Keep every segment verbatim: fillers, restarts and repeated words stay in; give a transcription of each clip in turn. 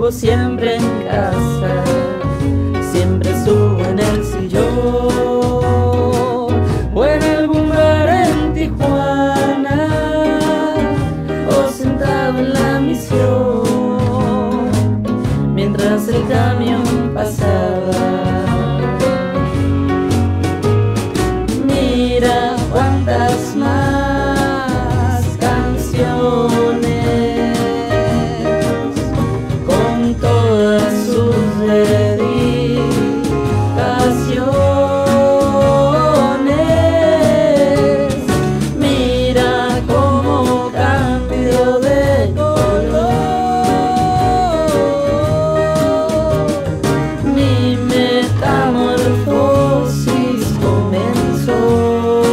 estuvo siempre en casa, siempre estuvo en el sillón o en algún bar en Tijuana o sentado en la Misión mientras el camión pasaba. Mira cuántas más canciones con todas sus dedicaciones. Mira cómo cambió de color mi metamorfosis comenzó.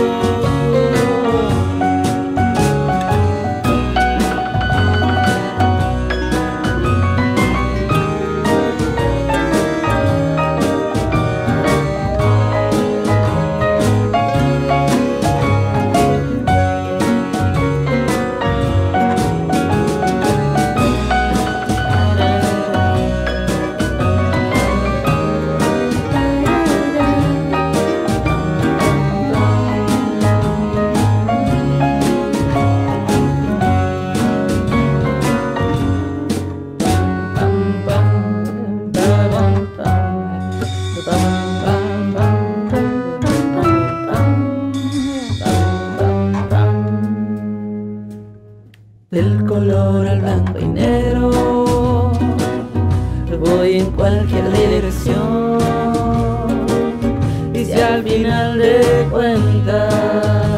Del color al blanco y negro voy en cualquier dirección, y si al final de cuentas